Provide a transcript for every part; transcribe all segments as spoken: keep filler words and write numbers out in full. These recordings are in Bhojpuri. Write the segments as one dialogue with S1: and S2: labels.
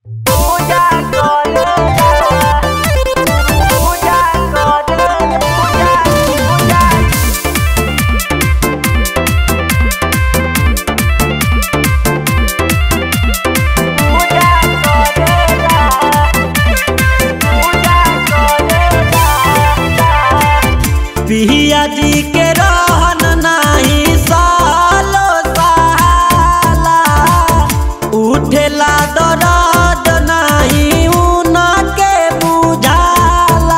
S1: पिया जी के रहन नाही सालो सहाला, उठेला दर्द नाही उनके बुझाला।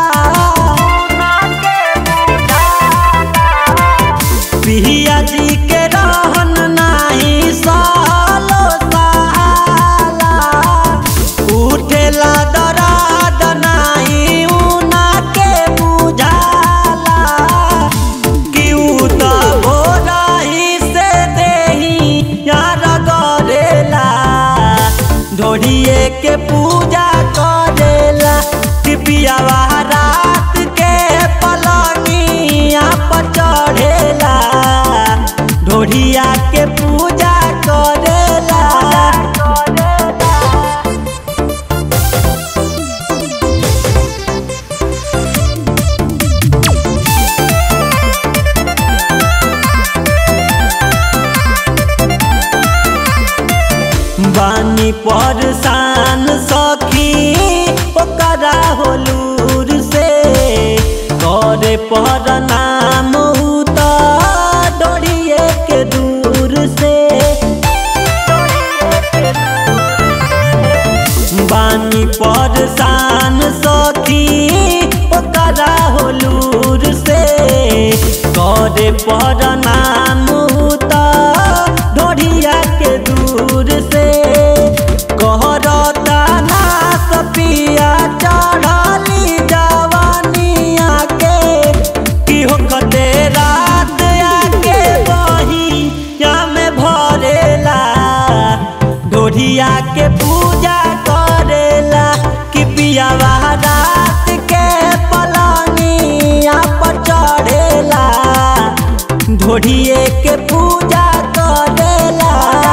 S1: पिया जी के रहन नाही सालो सहाला, उठेला दर्द नाही उनके बुझाला। ढोढ़िए के पूजा करेला पियावा रात के पलंगिया पर चढ़ेला। ढोढ़िया के पूजा करेला। बानी परेशान सखी ओकरा होलूर से, करे पर नाम उता डोरिए के दूर से। बानी परेशान सखी ओकरा होलूर से, करे पर नाम उता डोरिया के दूर से। कहरता ना सपिया चढ़ली जवानिया के, कि हो कते रात आके बहिया में भरेला। ढोढ़िया के पूजा करेला कि पियावा रात के पलंगिया पर चढ़ेला। ढोढ़िए के पूजा करेला।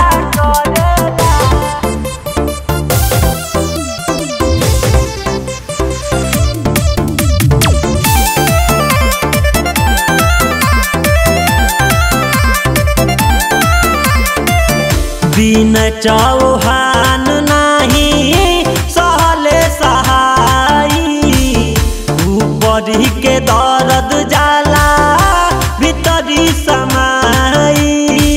S1: बिन चौहान नाही सहले सहाई, ऊपरी के दर्द जाला भीतरी समाई।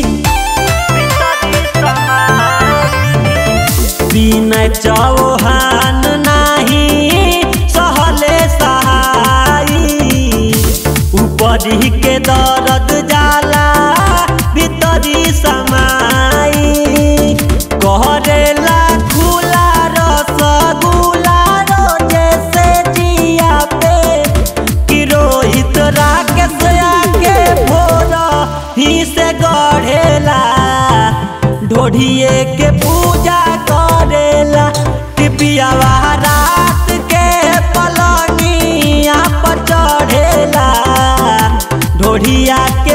S1: बिन चौहान नाही सहले सहाई, ऊपरी के दर्द जाला भीतरी समाई। कहरेला खुला रसगुल्ला रोजे से जिया पे, कि रोहित राकेश आके भोर ही से गढ़ेला। ढोढ़िए के पूजा करेला कि पियावा रात के पलंगिया पर चढ़ेला। ढोढ़िया